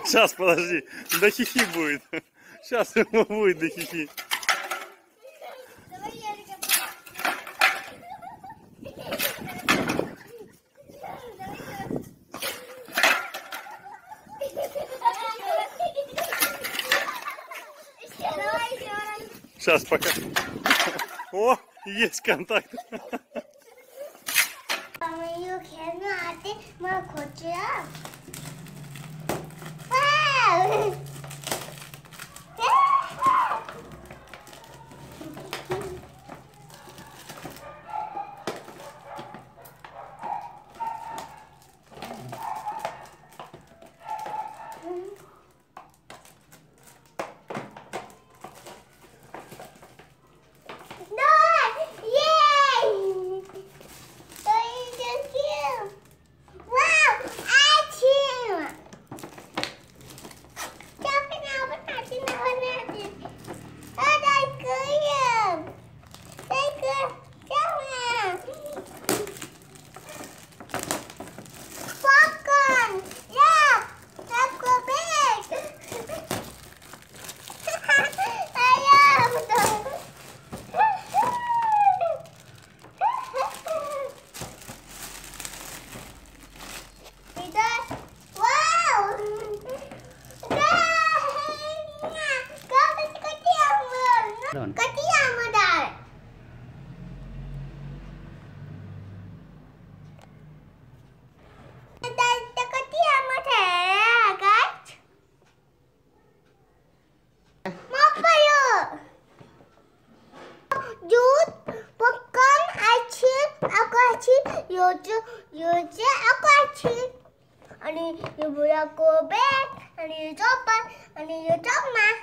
Сейчас, подожди. Да хихи будет. Сейчас ему будет да хихи. Сейчас пока. О, есть контакт. Ani ibu aku bed, ani coba, ani coba.